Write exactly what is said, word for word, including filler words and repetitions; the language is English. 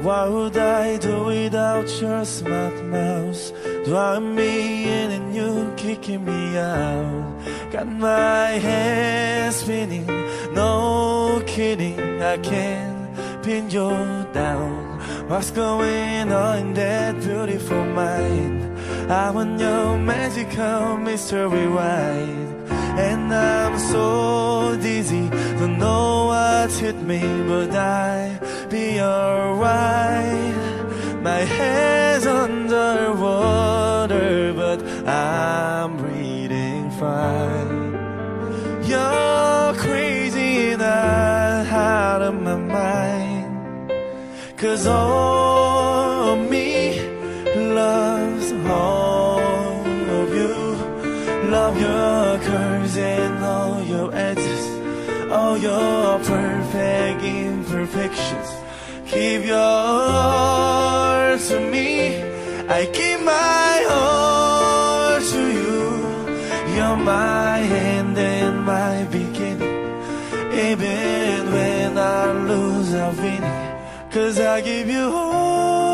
What would I do without your smart mouth? Drawing me in and you kicking me out. Got my head spinning, no kidding, I can't pin you down. What's going on in that beautiful mind? I want your magical mystery ride. And I'm so dizzy, don't know what hit me, but I'll be alright. My head's underwater, but I'm breathing fine. You're crazy and I'm out of my mind. 'Cause all of me loves all of you. Love your curves and all your edges, all your perfect imperfections. Give your heart to me, I give my heart to you. You're my end and my beginning, even when I lose I'm winning. 'Cause I give you all